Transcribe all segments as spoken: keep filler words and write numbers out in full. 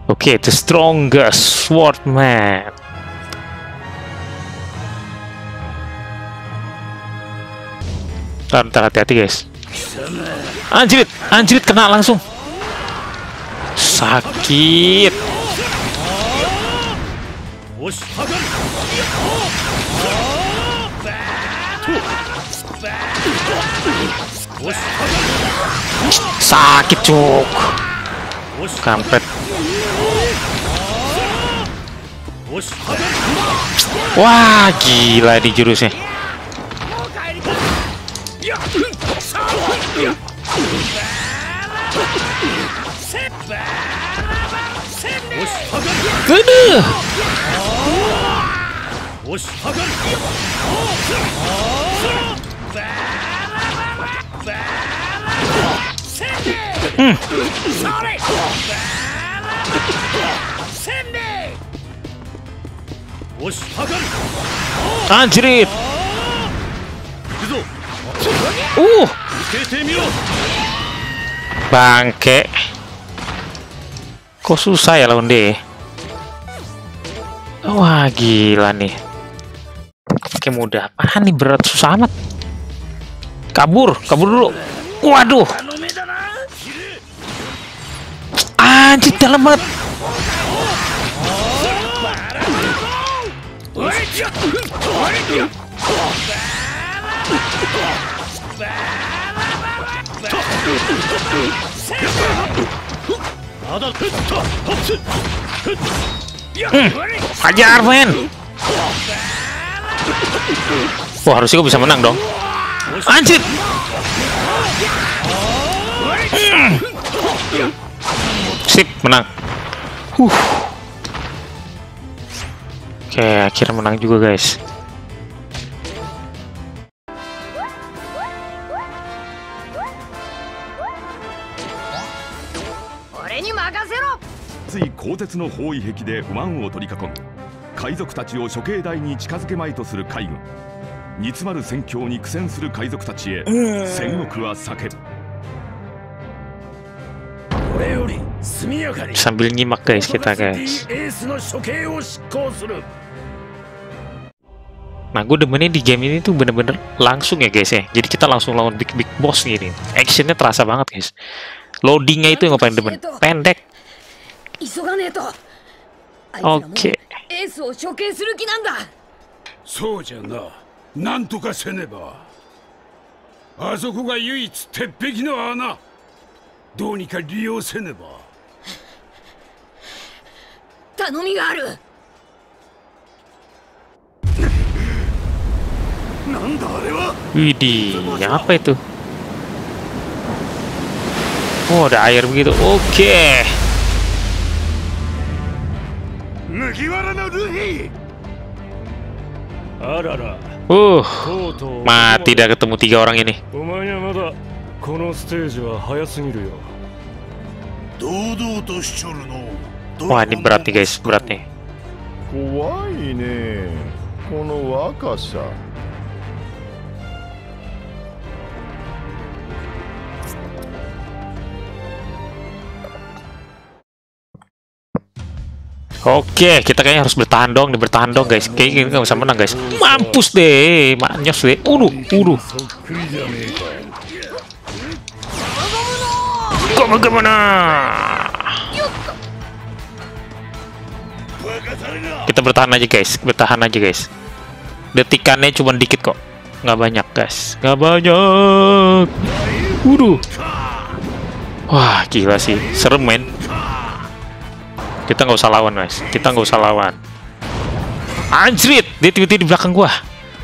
Oke, okay, the strongest swordman. Ntar, ntar hati-hati guys. Anjrit, anjrit kena langsung. Sakit. Sakit cuk. Kampret. Wah, gila di jurusnya. Aduh. Hmm. Anjrit. Uh. Bangke. Kok susah ya lawan dia? Wah, gila nih. Pakai mudah. Apaan nih, berat susah amat. Kabur, kabur dulu. Waduh. Anjir, dalam banget. Hmm, ajar men. Wah, harusnya gue bisa menang dong. Anjir. Hmm. Sip, menang. Huh. Oke, akhirnya menang juga guys. つい鋼鉄の包囲壁で不満を取り囲む海賊たちを処刑台に近づけまいとする海軍。煮詰まる戦況に苦戦する海賊たちへ戦国は叫ぶ。 Sambil nyimak guys kita guys. Nah, gue demennya di game ini tuh bener-bener langsung ya guys ya. Jadi kita langsung lawan big big boss gini. Actionnya terasa banget guys. Loadingnya itu yang gue paling demen. Pendek. Oke. Okay. そうじゃな。なんとかせねば。あそこが唯一鉄壁の穴。どうにか利用せねば。頼みがある。なんだあれは。 Widih, apa itu? Oh, ada air begitu. Oke. Okay. Uh, mati dah ketemu tiga orang ini. Wah, ini berat nih guys, berat nih. Oke, kita kayaknya harus bertahan dong, bertahan dong guys. Kayaknya nggak bisa menang guys. Mampus deh, maknyos deh. Uduh, uduh. Kok bagaimana? Kita bertahan aja guys, bertahan aja guys. Detikannya cuma dikit kok, nggak banyak guys, nggak banyak. Uduh. Wah, gila sih, serem men. Kita nggak usah lawan guys, kita nggak usah lawan. Anjrit, dia tiba-tiba di belakang gua.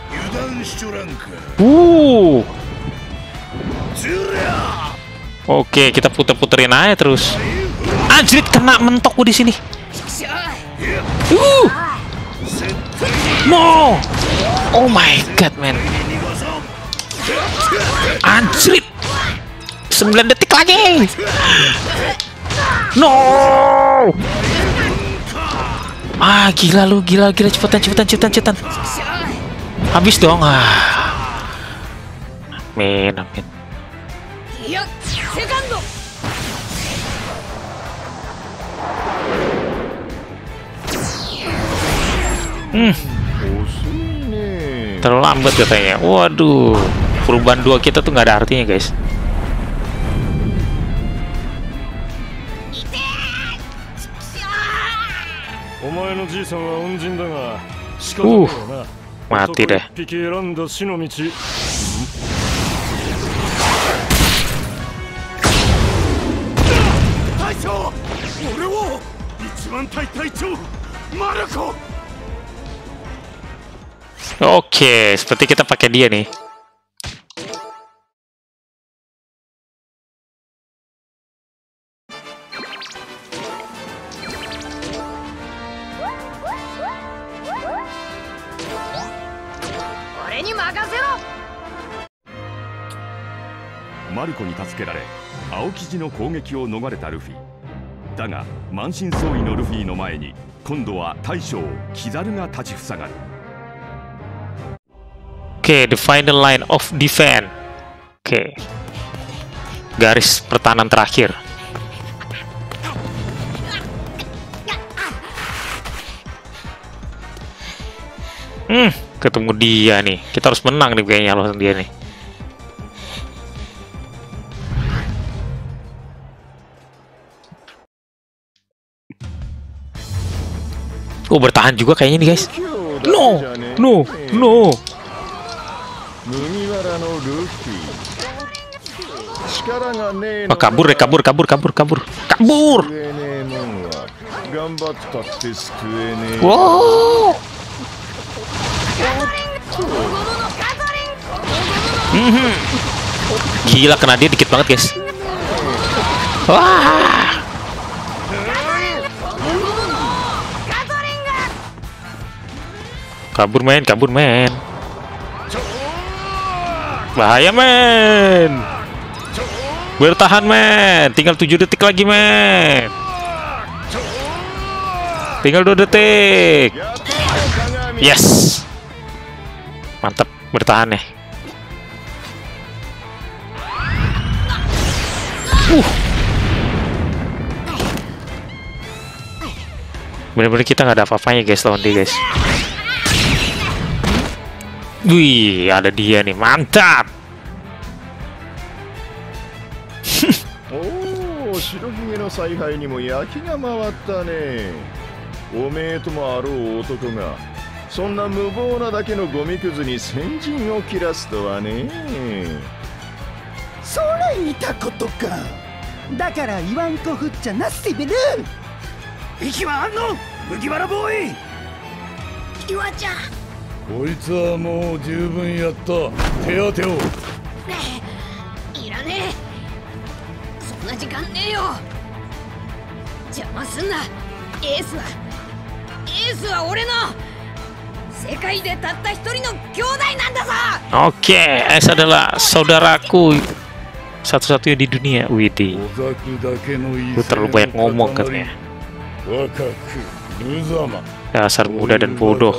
Uh. Oke, kita puter-puterin aja terus. Anjrit, kena mentok gua di sini. Uh. No. Oh my god, man. Anjrit. sembilan detik lagi. No. Ah, gila lu, gila, gila, cepetan, cepetan, cepetan, cepetan. Habis dong. Ah. Amin, amin. Hmm. Terlambat katanya. Waduh, perubahan dua kita tuh nggak ada artinya guys. Uh, mati deh. Oke, seperti kita pakai dia nih. Maruko に助けられ青生地の攻撃を逃れたルフィだが満身創痍のルフィの前に今度は大将キザルが立ちふさがる。 Oke, the final line of defense. Oke, garis pertahanan terakhir. Hmm, ketemu dia nih. Kita harus menang nih kayaknya lawan dia nih. Oh, bertahan juga kayaknya nih guys. No, no, no. Oh, kabur deh, kabur, kabur, kabur, kabur, kabur. Wow. Mm-hmm. Gila, kena dia dikit banget guys. Wah. Kabur men, kabur men. Bahaya men. Bertahan men. Tinggal tujuh detik lagi men. Tinggal dua detik. Yes. Mantap, bertahan nih. Uh. Bener-bener kita nggak ada apa-apanya guys lawan dia guys. Wih, ada dia nih, mantap. Oh, 白ひげの采配にも焼きが回ったね。おめえともあろう男がそんな無謀なだけのゴミくずに先陣を切らすとはね。 それ見たことか。だから言わんこふっちゃなすべる。息はあんの麦わらボーイ。岩ちゃん、 こいつはもう十分やった。手当てを。 いらねえ。そんな時間ねえよ。邪魔すんな。エースはエースは俺の世界でたった一人の兄弟なんだぞ。 Oke, Ace adalah saudaraku satu-satunya di dunia. Widih, lu terlalu banyak ngomong katanya. Dasar muda dan bodoh.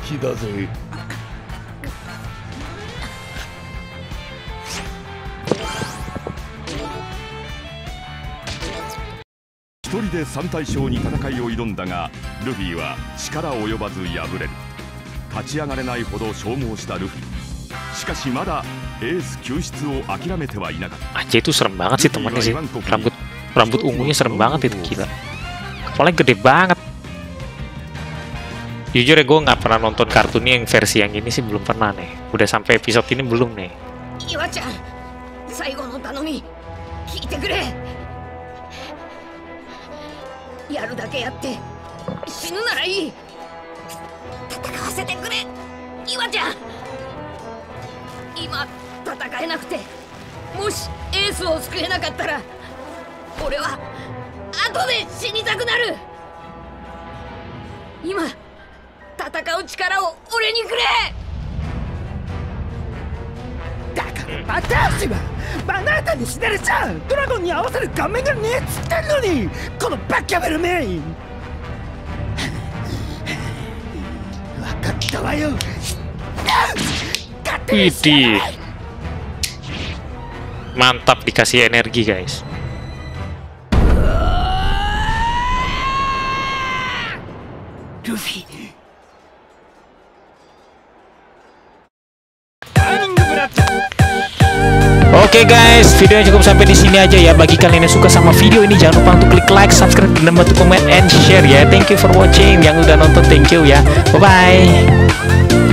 一人で三大将に戦いを挑んだがルフィは力及ばず敗れる。立ち上がれないほど消耗したルフィ。しかしまだエース救出を諦めてはいなかった。 Aja itu serem banget sih temannya sih. Rambut rambut ungunya serem banget itu, gila. Kepalanya gede banget. Jujur ya, gue nggak pernah nonton kartunnya yang versi yang ini sih, belum pernah nih. Udah sampai episode ini belum nih. Iwa-chan, 最後の頼み聞いてくれ。やるだけやって死ぬならいい。戦わせてくれ、岩ちゃん。今戦えなくて、もしエースを救えなかったら俺は後で死にたくなる。今戦う力を俺にくれ。 だから私はあなたに死なれちゃう。ドラゴンに合わせる顔面がねえっつってんのに、このバカベルメイン。分かったわよ。 Widih, mantap, dikasih energi guys. Luffy, Oke guys, videonya cukup sampai di sini aja ya. Bagi kalian yang suka sama video ini, jangan lupa untuk klik like, subscribe, dan bantu komen and share ya. Thank you for watching. Yang udah nonton, thank you ya. Bye bye.